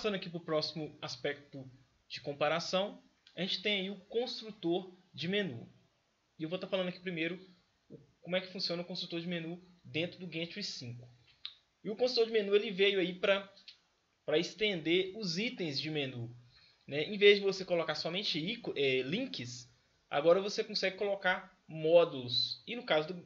passando aqui para o próximo aspecto de comparação, a gente tem aí o construtor de menu. E eu vou estar falando aqui primeiro como é que funciona o construtor de menu dentro do Gantry 5. E o construtor de menu ele veio aí para estender os itens de menu. Né? Em vez de você colocar somente links, agora você consegue colocar módulos. E no caso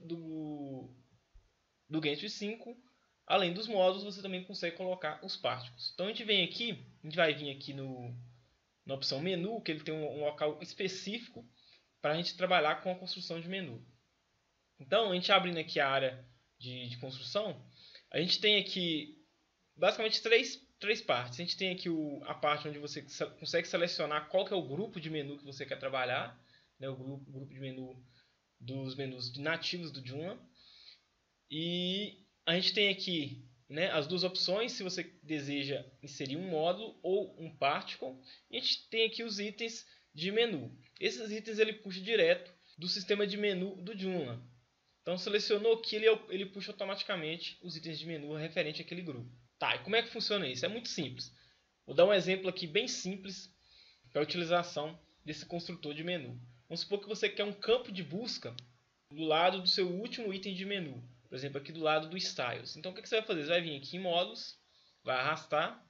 do Gantry 5, além dos módulos, você também consegue colocar os particles. Então a gente vai vir aqui na opção menu, que ele tem um local específico para a gente trabalhar com a construção de menu. Então, a gente abrindo aqui a área de construção, a gente tem aqui basicamente três partes. A gente tem aqui a parte onde você consegue selecionar qual que é o grupo de menu que você quer trabalhar, né, o grupo de menu dos menus nativos do Joomla. E a gente tem aqui, né, as duas opções, se você deseja inserir um módulo ou um particle. E a gente tem aqui os itens de menu. Esses itens ele puxa direto do sistema de menu do Joomla. Então selecionou aqui, ele puxa automaticamente os itens de menu referente àquele grupo. Tá, e como é que funciona isso? É muito simples. Vou dar um exemplo aqui bem simples para a utilização desse construtor de menu. Vamos supor que você quer um campo de busca do lado do seu último item de menu. Por exemplo, aqui do lado do Styles. Então o que você vai fazer? Você vai vir aqui em módulos, vai arrastar.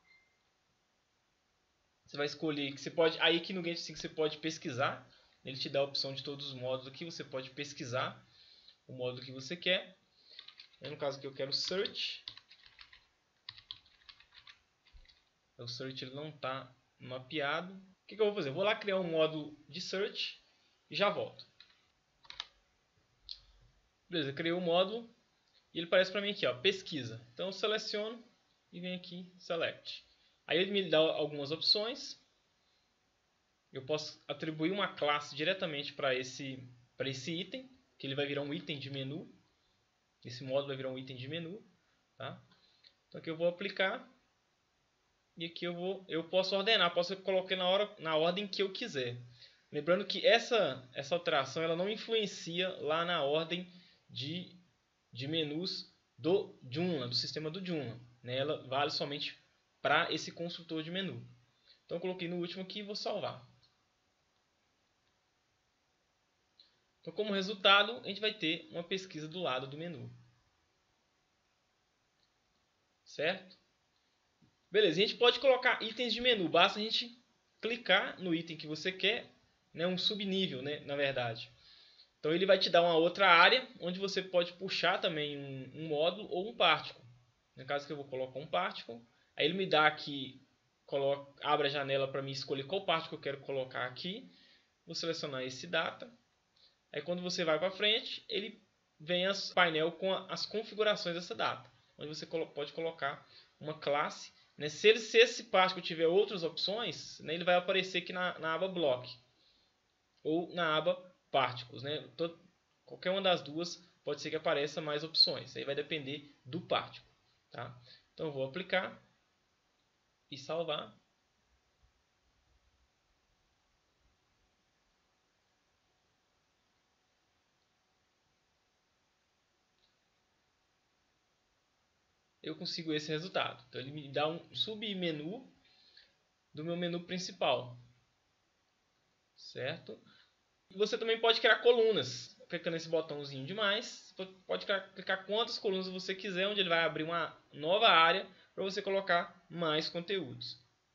Você vai escolher que você pode. Aí aqui no Gantry 5 você pode pesquisar. Ele te dá a opção de todos os módulos aqui. Você pode pesquisar o módulo que você quer. No caso aqui eu quero search. O search ele não está mapeado. O que eu vou fazer? Eu vou lá criar um módulo de search e já volto. Beleza, eu criei o módulo e ele aparece para mim aqui, ó, pesquisa. Então eu seleciono e venho aqui select. Aí ele me dá algumas opções. Eu posso atribuir uma classe diretamente para esse item, que ele vai virar um item de menu. Esse módulo vai virar um item de menu, tá? Então aqui eu vou aplicar e aqui eu posso ordenar, posso colocar na ordem que eu quiser. Lembrando que essa alteração ela não influencia lá na ordem de menus do Joomla, do sistema do Joomla. Né? Ela vale somente para esse construtor de menu. Então eu coloquei no último aqui e vou salvar. Então, como resultado, a gente vai ter uma pesquisa do lado do menu. Certo? Beleza, a gente pode colocar itens de menu. Basta a gente clicar no item que você quer, né, um subnível, né, na verdade. Então ele vai te dar uma outra área, onde você pode puxar também um módulo ou um particle. No caso que eu vou colocar um particle, aí ele me dá aqui, abre a janela para mim escolher qual particle eu quero colocar aqui. Vou selecionar esse data. Aí quando você vai para frente, ele vem o painel com as configurações dessa data, onde você pode colocar uma classe. Né? Se esse particle tiver outras opções, né, ele vai aparecer aqui na aba block ou na aba particles. Né? Qualquer uma das duas pode ser que apareça mais opções. Aí vai depender do particle. Tá? Então eu vou aplicar e salvar. Eu consigo esse resultado. Então ele me dá um submenu do meu menu principal. Certo? E você também pode criar colunas. Clicando nesse botãozinho de mais, você pode clicar quantas colunas você quiser, onde ele vai abrir uma nova área para você colocar mais conteúdos.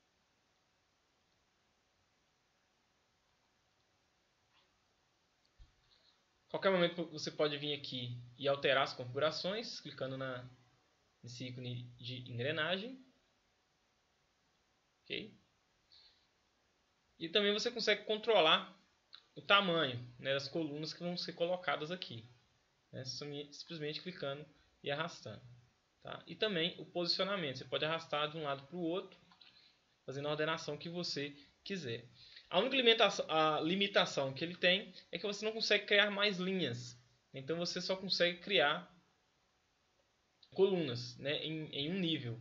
Qualquer momento você pode vir aqui e alterar as configurações, clicando nesse ícone de engrenagem. Okay? E também você consegue controlar o tamanho, né, das colunas que vão ser colocadas aqui. Né, simplesmente clicando e arrastando. Tá? E também o posicionamento. Você pode arrastar de um lado para o outro, fazendo a ordenação que você quiser. A única limitação que ele tem é que você não consegue criar mais linhas. Então você só consegue criar colunas, né, em um nível.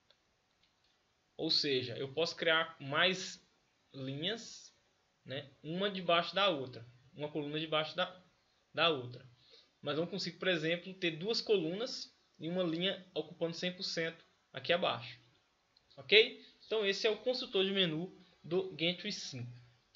Ou seja, eu posso criar mais linhas, né, uma debaixo da outra. Uma coluna debaixo da outra. Mas não consigo, por exemplo, ter duas colunas e uma linha ocupando 100% aqui abaixo. Ok? Então esse é o construtor de menu do Gantry 5.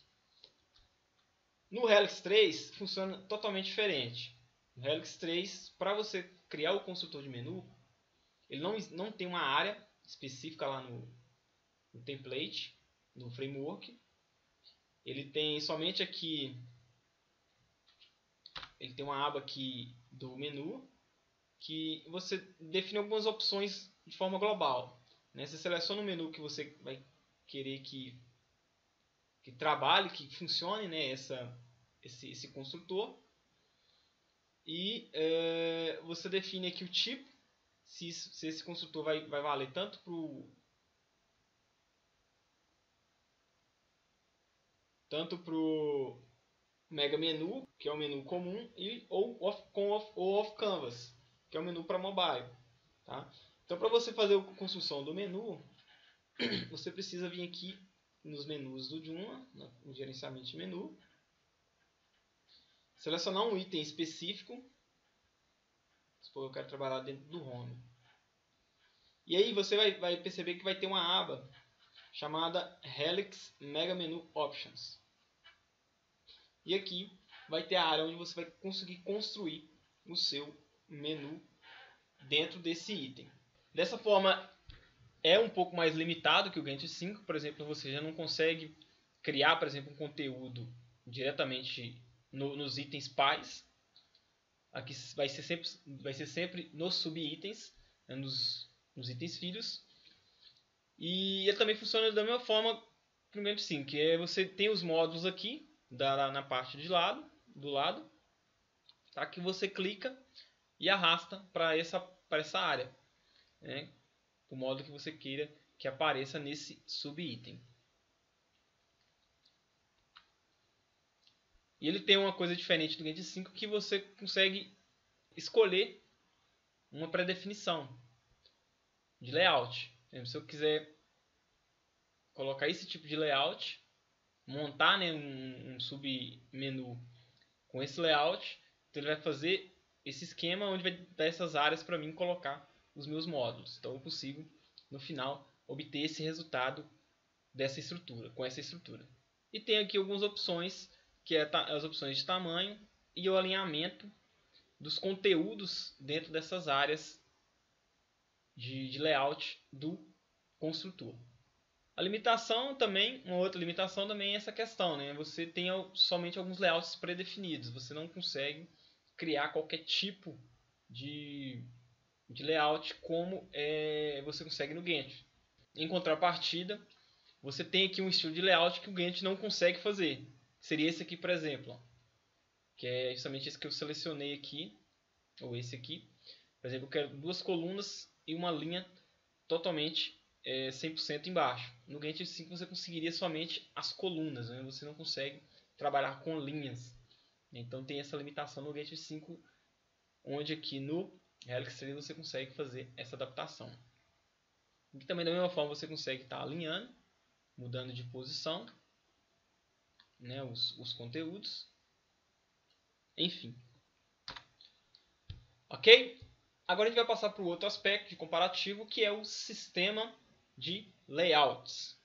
No Helix 3 funciona totalmente diferente. No Helix 3, para você criar o construtor de menu, ele não tem uma área específica lá no template, no framework. Ele tem somente aqui, ele tem uma aba aqui do menu, que você define algumas opções de forma global. Você seleciona o menu que você vai querer que trabalhe, que funcione, esse construtor. E você define aqui o tipo, se esse construtor vai valer tanto para o Mega Menu, que é o menu comum, ou off Canvas, que é o menu para mobile. Tá? Então, para você fazer a construção do menu, você precisa vir aqui nos menus do Joomla, no gerenciamento de menu, selecionar um item específico. Supor, eu quero trabalhar dentro do Home. E aí você vai perceber que vai ter uma aba chamada Helix Mega Menu Options. E aqui vai ter a área onde você vai conseguir construir o seu menu dentro desse item. Dessa forma, é um pouco mais limitado que o Gantt 5. Por exemplo, você já não consegue criar, por exemplo, um conteúdo diretamente nos itens pais. Aqui vai ser sempre nos subitens, nos itens filhos. E ele também funciona da mesma forma que o Gantt 5, que é você tem os módulos aqui na parte do lado, tá? Que você clica e arrasta para essa área, né? O módulo que você queira que apareça nesse subitem. E ele tem uma coisa diferente do Gantt 5, que você consegue escolher uma pré-definição de layout. Se eu quiser colocar esse tipo de layout, montar, né, um submenu com esse layout, então ele vai fazer esse esquema onde vai dar essas áreas para mim colocar os meus módulos. Então eu consigo, no final, obter esse resultado dessa estrutura, com essa estrutura. E tem aqui algumas opções, que é as opções de tamanho e o alinhamento dos conteúdos dentro dessas áreas de layout do construtor. A limitação também, uma outra limitação também é essa questão, né? Você tem somente alguns layouts pré-definidos, você não consegue criar qualquer tipo de layout como você consegue no Gantt. Em contrapartida, você tem aqui um estilo de layout que o Gantt não consegue fazer. Seria esse aqui, por exemplo, que é justamente esse que eu selecionei aqui, ou esse aqui. Por exemplo, eu quero duas colunas e uma linha totalmente 100% embaixo. No Gantt 5 você conseguiria somente as colunas, né? Você não consegue trabalhar com linhas. Então tem essa limitação no Gantt 5, onde aqui no Helix 3 você consegue fazer essa adaptação. E também da mesma forma você consegue estar alinhando, mudando de posição, né, os conteúdos. Enfim. Ok? Agora a gente vai passar para o outro aspecto de comparativo, que é o sistema de layouts.